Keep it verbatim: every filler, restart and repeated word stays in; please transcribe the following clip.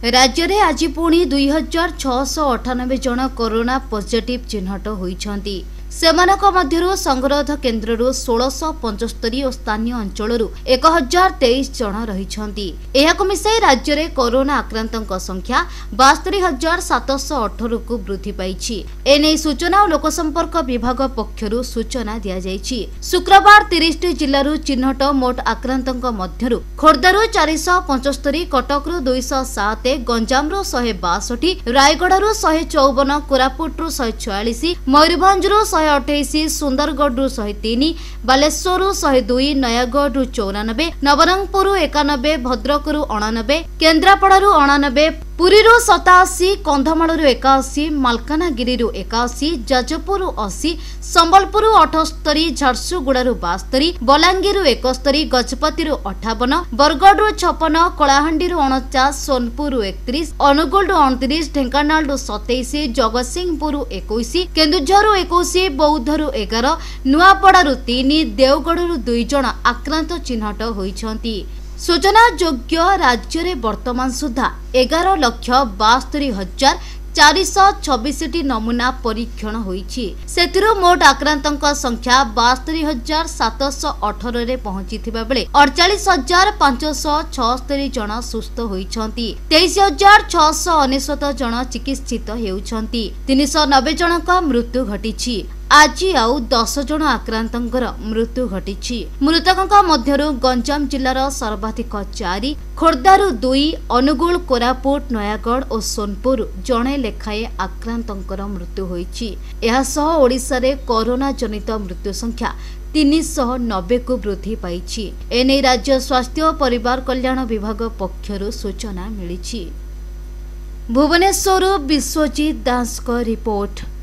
राज्य में आज पुणी दुई हजार छःश अठानबे जन कोरोना पॉजिटिव चिन्हट होइछंती। सेमानक मध्यरु संगरोध केन्द्ररु सोलश पंचस्तरी और स्थानीय अंचलरू एक हजार तेईस जन रहिछंती। एहाको मिसाई राज्य में कोरोना आक्रांतों संख्या बास्तरी हजार सातश अठर को वृद्धि पाइछि। एने सूचना और लोकसंपर्क विभाग पक्षरु सूचना दिया जाइछि। शुक्रवार तीस जिल्लारू चिन्हट मोट आक्रांतों मध्यरु खोर्धारू चार सौ पंचस्तरी, कटकरू दुई सौ सात, गंजामरू शहे बासठी, रायगढ़ू शहे चौवन, कोरापुटरू शहे छयालीस, मयूरभंजरू शहे अठाईस, सुंदरगढ़ शहे तीन, बालेश्वर शहे दुई, नयागढ़ चौरानबे, नवरंगपुर एकानबे, भद्रकरू अणानबे, केन्द्रापड़ारू अणानबे, पुरीरू सताशी, कंधमालू एकाशी, मालकानगिरी एकाशी, जाजपुर अशी, संबलपुर अठस्तरी, झारसुगुड़ारू बास्तरी, बलांगीर एकस्तरी, गजपति अठावन, बरगढ़ छप्पन, कलाहांडी अणचाश, सोनपुर एकतीस, अनुगुल अणतीस, ढेंकानाल सतैश, जगतसिंहपुर इक्कीस, केन्दुझर इक्कीस, बौद्धरू एगार, नुआपड़ारू तीन, देवगढ़ दुई जन आक्रांत चिन्हट होइछंती। सूचना योग्य राज्य में वर्तमान सुधा एगार लक्ष बास्तरी हजार चारिश छब्बीस नमूना परीक्षण होइछि। सेथिरु मोट आक्रांतों संख्या बास्तरी हजार सातश अठर रे पहुंची बेले अड़चाश हजार पांचश छस्तरी जन सुस्थ होइछंती। तेईस हजार छःश अनेशत जन चिकित्सित हेउछंती। तीन सौ नब्बे जनक मृत्यु घटिछि। आज आउ दस जन आक्रांतंकर मृत्यु घटिछि। मृतकों मध्यरु गंजाम जिलार सर्वाधिक चारि, खोर्धारू दुई, अनुगुल, कोरापुट, नयागढ़ और सोनपुर जणे लेखाए आक्रांतंकर मृत्यु होइछि। एहा सह ओडिशा रे कोरोना जनित मृत्यु संख्या तीन सौ नब्बे को वृद्धि पाइछि। एने राज्य स्वास्थ्य और परिवार कल्याण विभाग पक्षरु सूचना मिलिछि। भुवनेश्वर विश्वजीत दास को रिपोर्ट।